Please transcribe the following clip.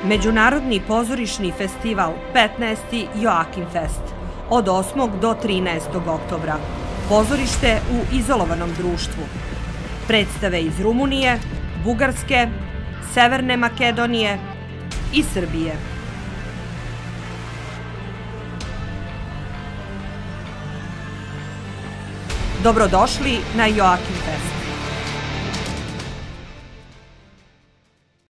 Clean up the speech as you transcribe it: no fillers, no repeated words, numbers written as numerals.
Međunarodni pozorišni festival 15. Joakim Fest od 8. do 13. oktobra. Pozorište u izolovanom društvu. Predstave iz Rumunije, Bugarske, Severne Makedonije i Srbije. Dobrodošli na Joakim Fest.